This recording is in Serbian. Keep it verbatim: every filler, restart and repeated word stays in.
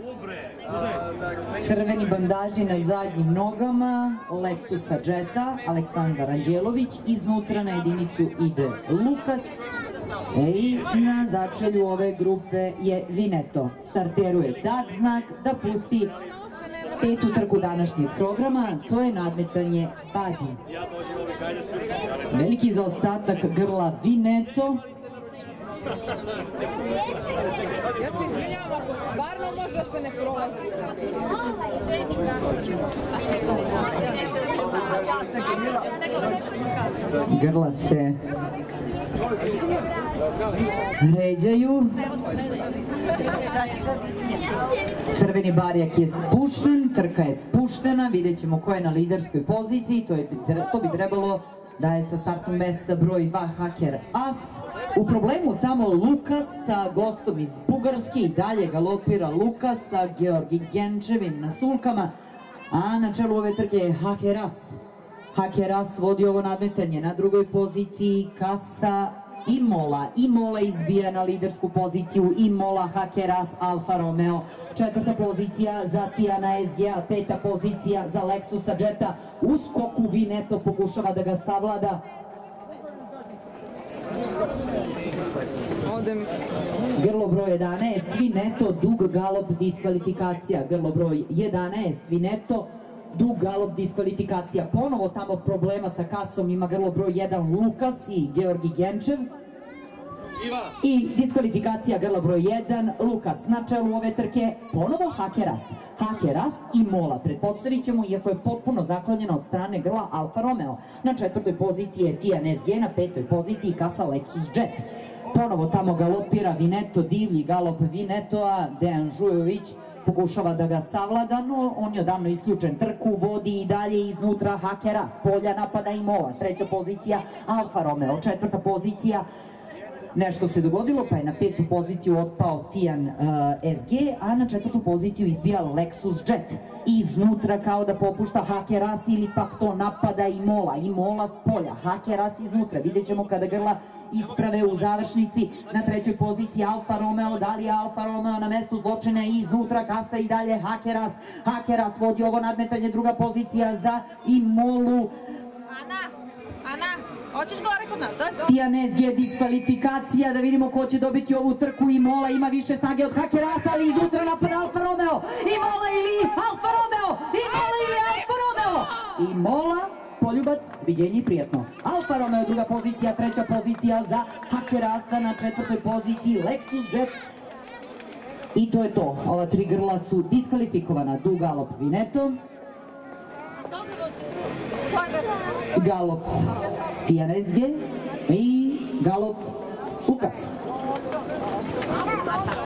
Crveni bandaži na zadnjim nogama Leksusa Jetta, Aleksandar Anđelović, iznutra na jedinicu ide Lukas i na začelju ove grupe je Vineto. Starteruje dat znak da pusti petu trku današnjeg programa, to je nadmetanje Badi. Veliki zaostatak grla Vineto. Ja se izvinjavam, ako stvarno može da se ne prolazi. Grla se ređaju. Crveni barjak je spušten, trka je puštena, vidjet ćemo ko je na liderskoj poziciji, to bi trebalo da je sa startnog mesta broj dva Haker As. U problemu tamo Lukas sa gostom iz Bugarske, i dalje galopira Lukas sa Georgi Genčevim na sulkama, a na čelu ove trke je Haker As. Haker As vodi ovo nadmetanje, na drugoj poziciji Kasa Imola. Imola izbija na lidersku poziciju, Imola, Haker As, Alfa Romeo. Četvrta pozicija za Tijana S G A, peta pozicija za Leksusa Jetta. U skoku Vineto pokušava da ga savlada. Grlo broj jedanaest, Vineto, dug galop, diskvalifikacija. Grlo broj jedanaest, Vineto, dug galop, diskvalifikacija. Ponovo tamo problema sa kasom ima grlo broj jedan Lukas i Georgi Genčev. I diskvalifikacija grla broj jedan Lukas. Na čelu ove trke ponovo Haker As. Haker As i Mola. Pretpostavit ćemo, iako je potpuno zaklonjeno od strane grla Alfa Romeo. Na četvrtoj poziciji je Tijan S G, na petoj poziciji Kasa Leksus Jet. Ponovo tamo galopira Vineto, divlji galop Vinetoa, Dejan Žujović pokušava da ga savlada, no on je odavno isključen. Trku vodi i dalje iznutra Haker As, polja napada i Mola. Treća pozicija Alfa Romeo, četvrta pozicija nešto se dogodilo, pa je na petu poziciju otpao Tijan S G, a na četvrtu poziciju izbija Leksus Jet. Iznutra kao da popušta Haker As ili pak to napada i Mola. I Mola s polja, Haker As iznutra. Vidjet ćemo kada grla isprave u završnici. Na trećoj poziciji Alfa Romeo, da li je Alfa Romeo na mestu zločine, i iznutra Kasa i dalje Haker As. Haker As vodi ovo nadmetanje, druga pozicija za Imolu. Ana, Ana, hoćeš gore kod nas, dođi? Tijan S G, diskvalifikacija, da vidimo ko će dobiti ovu trku. Imola ima više snage od Haker Asa, ali izutra napada Alfa Romeo. Imola ili Alfa Romeo, Imola ili Alfa Romeo. Imola, poljubac, viđenje i prijatno. Alfa Romeo, druga pozicija, treća pozicija za Haker Asa, na četvrtoj poziciji Leksus Jet. I to je to, ova tri grla su diskvalifikovana. Dug galop Vineto, galop Tijan S G i galop Lukas.